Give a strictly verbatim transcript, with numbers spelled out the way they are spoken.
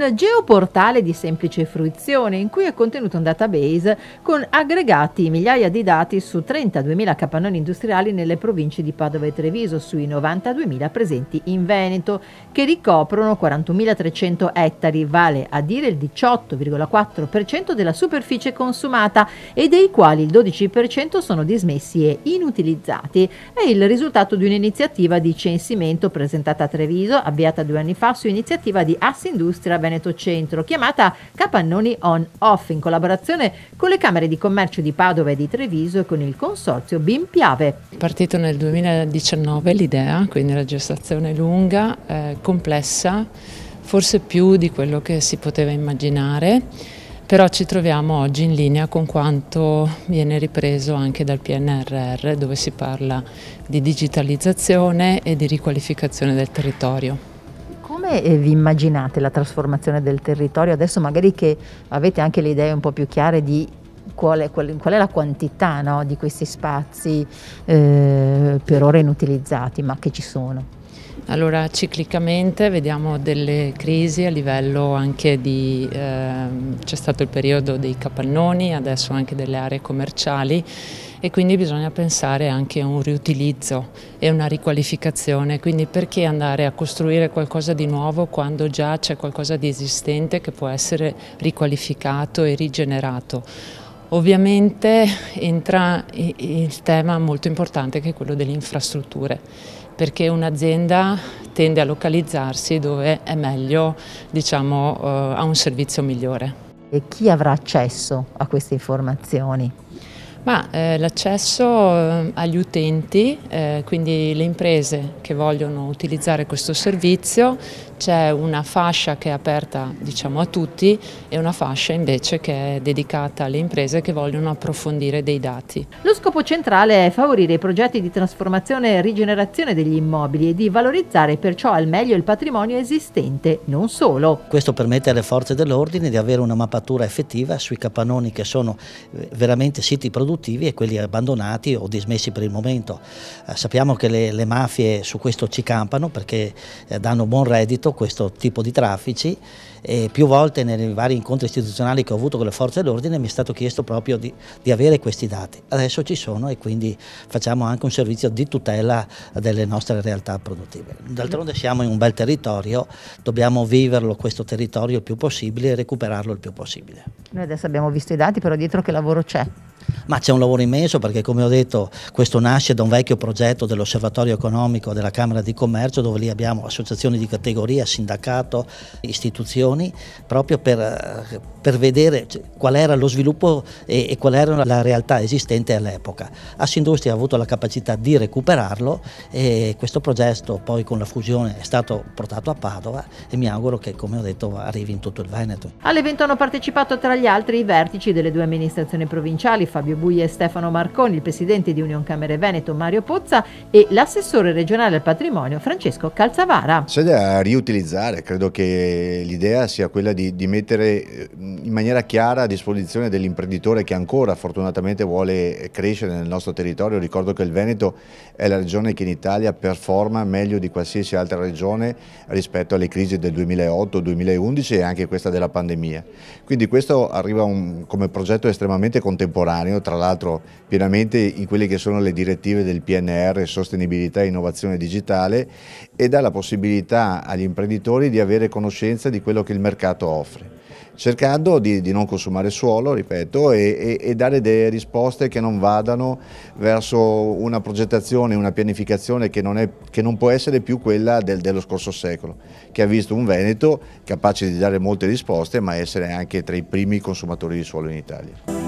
un geoportale di semplice fruizione in cui è contenuto un database con aggregati migliaia di dati su trentaduemila capannoni industriali nelle province di Padova e Treviso, sui novantaduemila presenti in Veneto, che ricoprono quarantunomilatrecento ettari, vale a dire il diciotto virgola quattro per cento della superficie consumata, e dei quali il dodici per cento sono dismessi e inutilizzati. È il risultato di un'iniziativa di censimento presentata a Treviso, avviata due anni fa su iniziativa di Assindustria Veneto Centro, chiamata Capannoni On-Off, in collaborazione con le Camere di Commercio di Padova e di Treviso e con il consorzio BIM Piave. Partito nel duemiladiciannove l'idea, quindi la gestazione lunga, eh, complessa, forse più di quello che si poteva immaginare, però ci troviamo oggi in linea con quanto viene ripreso anche dal P N R R, dove si parla di digitalizzazione e di riqualificazione del territorio. Come vi immaginate la trasformazione del territorio adesso, magari che avete anche le idee un po' più chiare di qual è, qual è la quantità, no, di questi spazi eh, per ora inutilizzati, ma che ci sono? Allora, ciclicamente vediamo delle crisi a livello anche di, eh, c'è stato il periodo dei capannoni, adesso anche delle aree commerciali, e quindi bisogna pensare anche a un riutilizzo e una riqualificazione. Quindi perché andare a costruire qualcosa di nuovo quando già c'è qualcosa di esistente che può essere riqualificato e rigenerato? Ovviamente entra il tema molto importante, che è quello delle infrastrutture, perché un'azienda tende a localizzarsi dove è meglio, diciamo, eh, ha un servizio migliore. E chi avrà accesso a queste informazioni? Ma eh, l'accesso eh, agli utenti, eh, quindi le imprese che vogliono utilizzare questo servizio, c'è una fascia che è aperta, diciamo, a tutti e una fascia invece che è dedicata alle imprese che vogliono approfondire dei dati. Lo scopo centrale è favorire i progetti di trasformazione e rigenerazione degli immobili e di valorizzare perciò al meglio il patrimonio esistente, non solo. Questo permette alle forze dell'ordine di avere una mappatura effettiva sui capannoni che sono veramente siti produttivi e quelli abbandonati o dismessi per il momento. Eh, sappiamo che le, le mafie su questo ci campano perché eh, danno buon reddito questo tipo di traffici, e più volte nei vari incontri istituzionali che ho avuto con le forze dell'ordine mi è stato chiesto proprio di, di avere questi dati. Adesso ci sono e quindi facciamo anche un servizio di tutela delle nostre realtà produttive. D'altronde siamo in un bel territorio, dobbiamo viverlo questo territorio il più possibile e recuperarlo il più possibile. Noi adesso abbiamo visto i dati, però dietro che lavoro c'è? Ma c'è un lavoro immenso perché, come ho detto, questo nasce da un vecchio progetto dell'Osservatorio Economico della Camera di Commercio, dove lì abbiamo associazioni di categoria, sindacato, istituzioni, proprio per, per vedere qual era lo sviluppo e, e qual era la realtà esistente all'epoca. Assindustria ha avuto la capacità di recuperarlo e questo progetto poi con la fusione è stato portato a Padova e mi auguro che, come ho detto, arrivi in tutto il Veneto. All'evento hanno partecipato tra gli altri i vertici delle due amministrazioni provinciali, Fabio Buia e Stefano Marconi, il presidente di Union Camere Veneto Mario Pozza e l'assessore regionale al patrimonio Francesco Calzavara. C'è da riutilizzare, credo che l'idea sia quella di, di mettere in maniera chiara a disposizione dell'imprenditore che ancora fortunatamente vuole crescere nel nostro territorio. Ricordo che il Veneto è la regione che in Italia performa meglio di qualsiasi altra regione rispetto alle crisi del duemilaotto duemilaundici e anche questa della pandemia. Quindi questo arriva un, come progetto estremamente contemporaneo, tra l'altro pienamente in quelle che sono le direttive del P N R R, sostenibilità e innovazione digitale, e dà la possibilità agli imprenditori di avere conoscenza di quello che il mercato offre, cercando di, di non consumare suolo, ripeto, e, e, e dare delle risposte che non vadano verso una progettazione, una pianificazione che non, è, che non può essere più quella del, dello scorso secolo, che ha visto un Veneto capace di dare molte risposte ma essere anche tra i primi consumatori di suolo in Italia.